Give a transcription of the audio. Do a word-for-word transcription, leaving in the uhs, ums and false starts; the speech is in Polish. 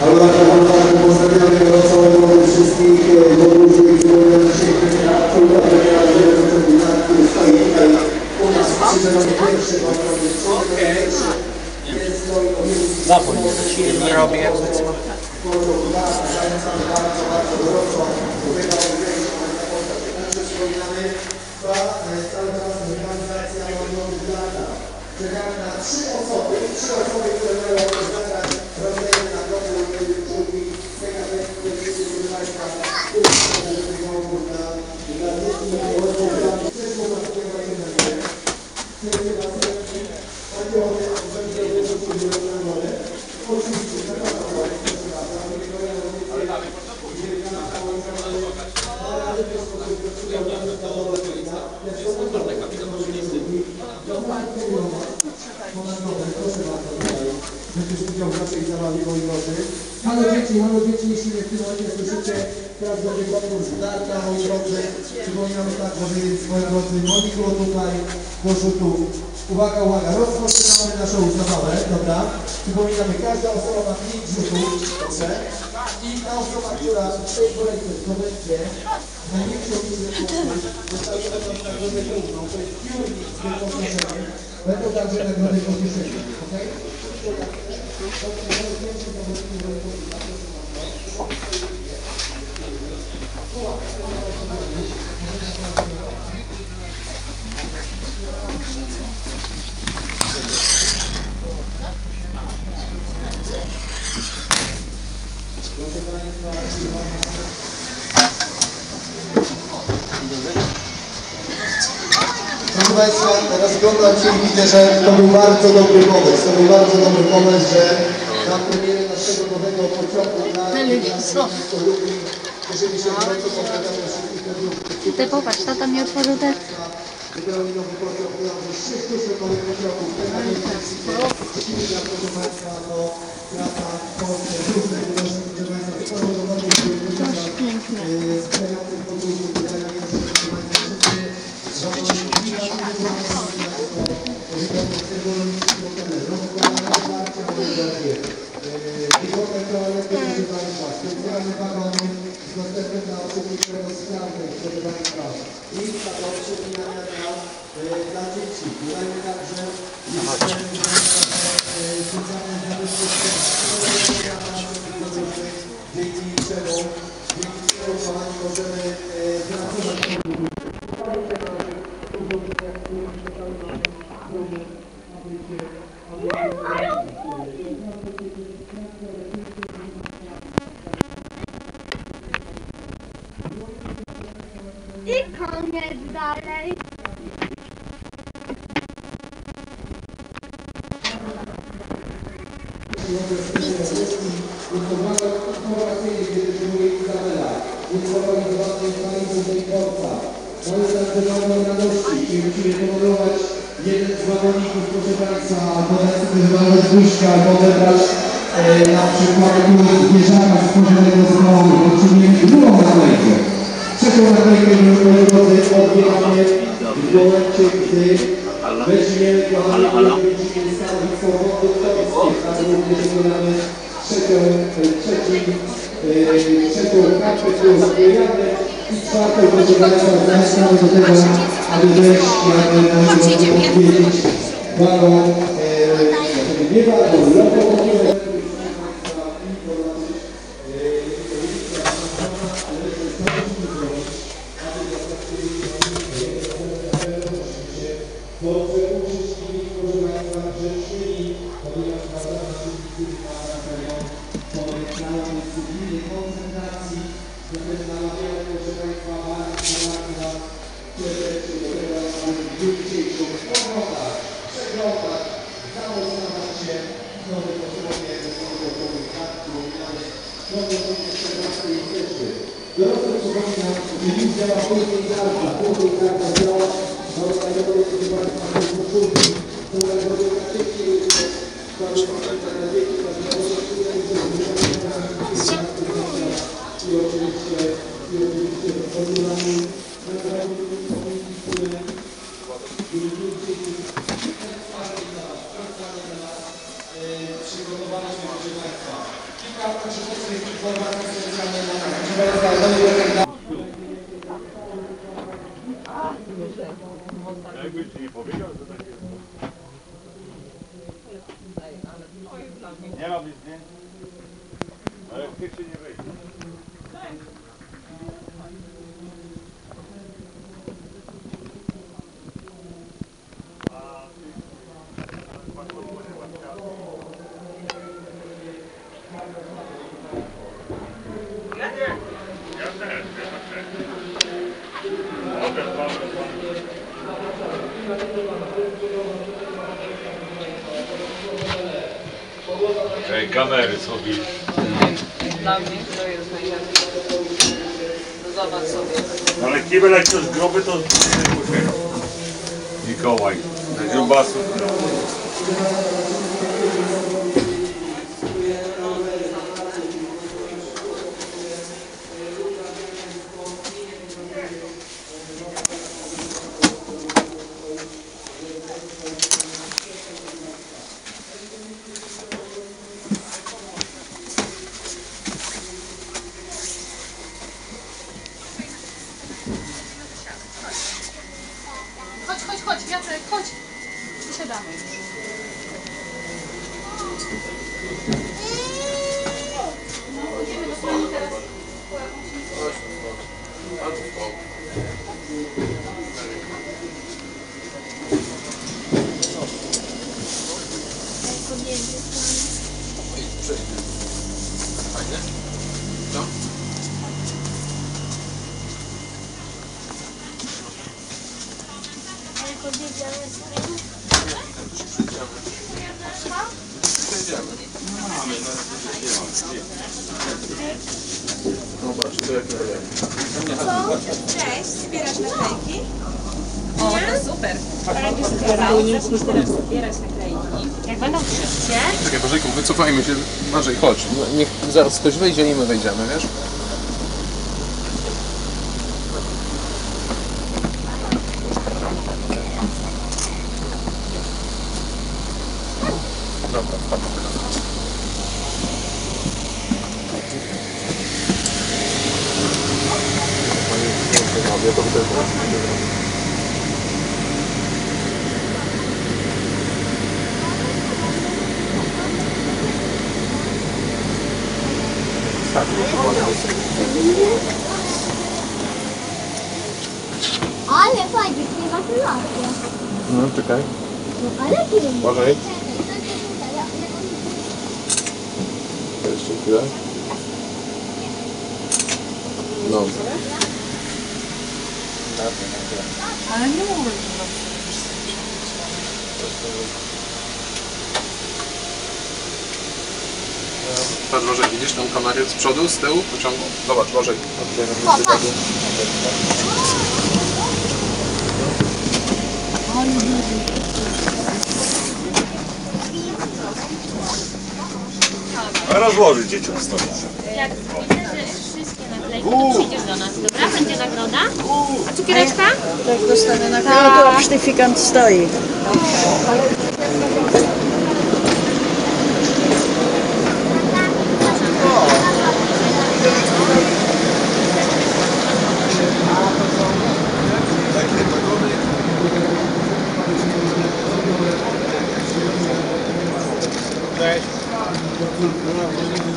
Ale na pewno pozdrawiamy całego wszystkich podróży i przywołujemy się na absolutnie który stoi tutaj u nas przy pierwszy jest to Zapój, nie robię. Czekamy na trzy osoby, trzy osoby, które mają rozegrać, rozdajemy nagrody, rozdajemy drugi, z tej kategorii, które wszyscy Państwa, który wygląda dla dla dzieci, dla młodych, dla przyszło na takie właśnie na nie. Takie właśnie, takie one, będzie robić nagrody. Oczywiście, zapraszam, proszę bardzo, ale nie powiem, ale dalej, halo dzieci, halo dzieci, jeśli w tym momencie słyszycie, teraz będzie konkurs darta, moi drodzy. Przypominam tak, że moi drodzy, Moniko tutaj, proszę tu. Uwaga, uwaga, rozpoczynamy naszą zabawę, dobra? Przypominamy, każda osoba ma pięć rzutów, dobrze? I ta osoba, która w tej kolejce zdobędzie największą liczbę punktów, dostaje nagrodę główną, to jest piórnik z wyposażeniem. Będą także nagrody pocieszenia, okej? Proszę Państwa, rozglądam się i widzę, że to był bardzo dobry pomysł. To był bardzo dobry pomysł, że na premierę naszego nowego pociągu na cieszymy się bardzo pozdrawiamy wszystkich produktów. Ty popatrz, tata mi otworzył te... Wybrali nowy pociąg, mamy trzy sztuczne nowych pociągów. Cieszymy się, proszę Państwa, do praca w Polsce. Różne, proszę Państwa, sporo do nowych sprzyjających podróży. Tutaj specjalny wagon z dostępem dla osób niepełnosprawnych, proszę Państwa. Miejsca do przewijania dla, dla dzieci. Dodajmy także specjalne zabezpieczenia dzieci, czemu dzięki czemu kochani możemy pracować. I koniec dalej. Informacyjnie, kiedy przyjmuje Izabela, uinformowany panią z Dejkorca. Mamy także nowe radości, czyli musimy honorować jeden z zawodników, proszę Państwa, albo wyzwalać Duszka, albo odebrać e, na przykład zwierzaka stworzonego z mału, czyli drugą naklejkę. Trzecią naklejkę, moi drodzy, odbieramy w momencie, gdy weźmie, kochani, będziemy stanowić swobody autorskie, a również wykonamy trzecią, trzeci, e, trzecią kartę, którą zbieramy i czwartą, proszę Państwa, zachęcamy do tego, aby wejść, aby można powiedzieć, wagon, e, nie wagon, lokomotywy. Dorosły przypominam, że już działa później karta, później karta działa, no i tak jak proszę Państwa, to jest później, to nagrody na szybkie, mamy Państwa na dzieci, na i oczywiście, i oczywiście odbieramy nagrody, które przygotowaliśmy, proszę Państwa. Kilka Jakbyś nie powiedział, to tak jest. Nie robisz zdjęć? Ale w tych się nie wyjdzie. Ja nie. Ja też, ja też. Mogę, mogę. Ej, kamery sobie. Dla mnie to jest najlepiej. No zobacz sobie. Ale kibel jak to jest groby, to Mikołaj. Na grubasu. Chodź, chodź, chodź, Jacek, chodź. Siadamy już. Idziemy do pani teraz. Cześć, zbierasz naklejki? O, to super. Zbierać naklejki. Jak będą wszystkie. Czekaj, Bożejku, wycofajmy się. Bożej, chodź. No, niech zaraz ktoś wyjdzie i my wejdziemy, wiesz? Dobra, wpadł. Ja to też Ale fajnie, klimatyzacja. No, czekaj. No ale klimat. Bożej. Jeszcze chwilę. No. Ale nie mówię, Patrz, Bożej, widzisz tą kamerę z przodu, z tyłu pociągu? Zobacz, Bożej. Popatrz. A rozłożyć dzieciom stoi. Jak widzę, że wszystkie naklejki, to przyjdziesz do nas, dobra? Będzie nagroda? A cukiereczka? Jak dostanę nagrodę, to certyfikat stoi. Cześć.